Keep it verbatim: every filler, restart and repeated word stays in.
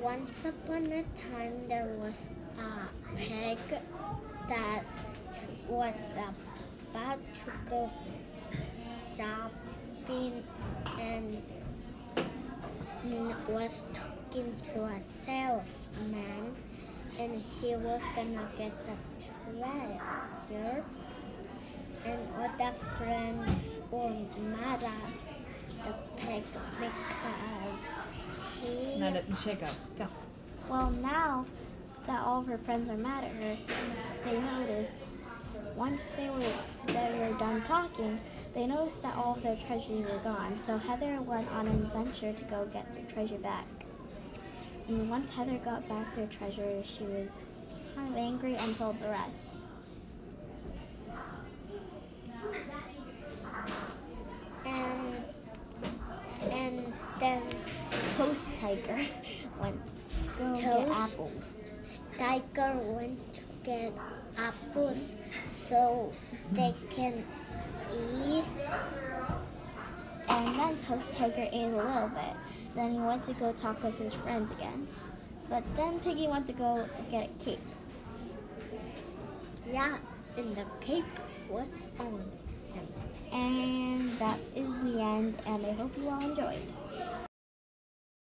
Once upon a time, there was a pig that was about to go shopping and was talking to a salesman, and he was gonna get the treasure. And all the friends were mad at the pig because he... Now let me shake up. Go. Well, now that all of her friends are mad at her, they noticed once they were they were done talking, they noticed that all of their treasures were gone. So Heather went on an adventure to go get their treasure back. And once Heather got back their treasure, she was kind of angry and told the rest. And and then Toast Tiger went to go get Toast apples. Tiger went to get apples so they can eat. And then Toast Tiger ate a little bit. Then he went to go talk with his friends again. But then Piggy went to go get a cape. Yeah, and the cape was on him. And that is the end, and I hope you all enjoyed.